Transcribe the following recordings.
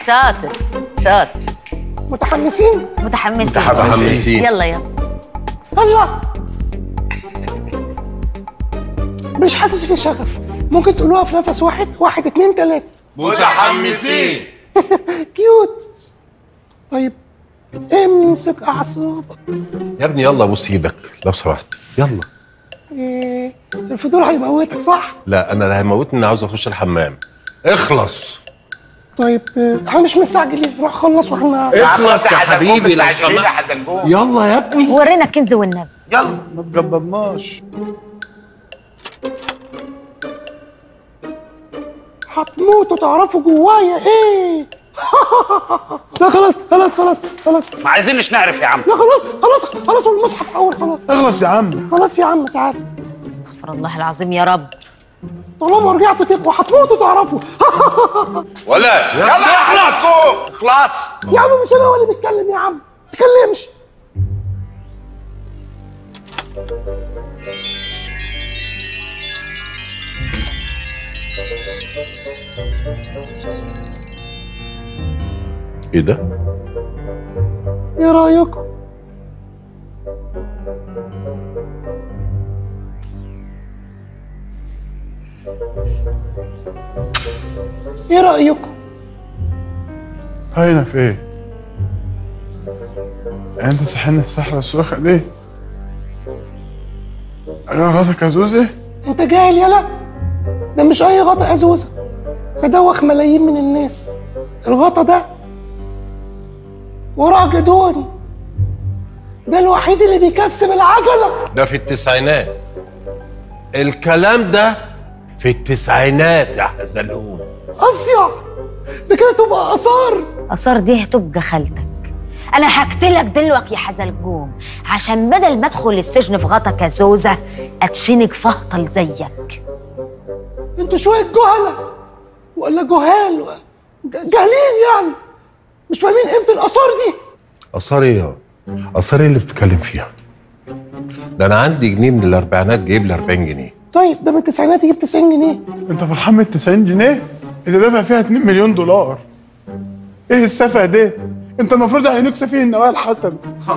شاطر شاطر. متحمسين؟ متحمسين. يلا الله، مش حاسس في شغف. ممكن تقولوها في نفس واحد؟ 1 2 3. متحمسين. كيوت. طيب امسك اعصابك يا ابني، يلا بوس ايدك لو سمحت، يلا. الفضول هيموتك صح؟ لا، انا اللي هيموتني، انا عاوز اخش الحمام. اخلص. طيب احنا مش مستعجلين، روح خلص واحنا اخلص يا حبيبي لو سمحت. يلا يا ابني، ورينا الكنز والنبي. يلا. ما تجبرناش. هتموتوا تعرفوا جوايا ايه. لا خلاص خلاص خلاص خلاص، ما عايزينش نعرف يا عم. لا خلاص خلاص خلاص، والمصحف اول. خلاص اخلص يا عم. خلاص يا عم تعالى. استغفر الله العظيم يا رب. طالما رجعتوا تبقوا هتموتوا تعرفوا. ولا يلا اخلص. خلاص يا عم مش انا هو اللي بيتكلم يا عم، ما تتكلمش. ايه ده؟ ايه رايكم؟ ايه رايكم؟ هاينا في ايه؟ يعني انت صحينا السحرة السخة ليه؟ انا غلطك يا زوزي؟ انت جاهل يالا؟ ده مش اي غطا يا زوزة، ده دوخ ملايين من الناس. الغطا ده وراه جدون، ده الوحيد اللي بيكسب العجلة. ده في التسعينات، الكلام ده في التسعينات يا حزلقوم. اصيع، ده كده تبقى اثار. اثار دي هتبقى خالتك. انا هقتلك دلوقتي يا حزلقوم، عشان بدل ما ادخل السجن في غطا كزوزه اتشنك فهطل زيك. انتوا شوية جهلة ولا جهال، جاهلين يعني، مش فاهمين قيمة الآثار دي. اثار ايه؟ اثار ايه اللي بتتكلم فيها؟ ده انا عندي جنيه من الاربعينات جايب لي 40 جنيه. طيب ده من التسعينات يجيب 90 جنيه. انت فرحان من 90 جنيه؟ انت دافع فيها 2 مليون دولار. ايه السفه ده؟ انت المفروض هينكسى فيه النوايا الحسنه.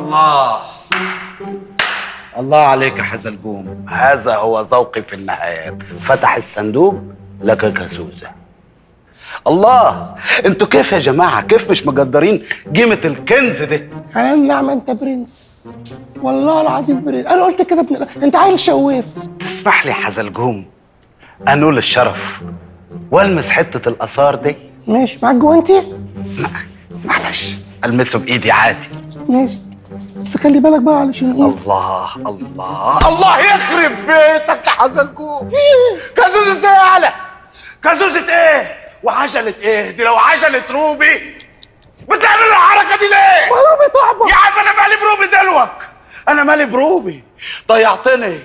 الله عليك يا حزلقوم، هذا هو ذوقي في النهايات. فتح الصندوق لك كسوزة. الله، انتوا كيف يا جماعة؟ كيف مش مقدرين قيمة الكنز ده؟ على النعمة انت برنس، والله العظيم برنس. انا قلت كده ابن انت عيل شواف. تسمح لي حزلقوم انول الشرف والمس حتة الآثار دي؟ ماشي معاك جوانتي؟ معلش المسه بايدي عادي. ماشي، بس خلي بالك بقى علشان ايه. الله الله الله يخرب بيتك يا حزلقوم. في ايه؟ كازوزة ايه يا على؟ كازوزة ايه؟ وعجلة ايه؟ دي لو عجلة روبي بتعمل الحركة دي ليه؟ روبي طعبة يا عم، انا مالي بروبي دلوك، انا مالي بروبي، ضيعتني.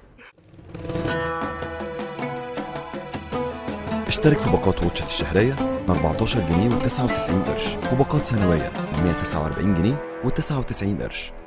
اشترك في باقات واتشت الشهرية ب 14 جنيه و99 قرش، وباقات سنوية ب 149 جنيه و99 قرش.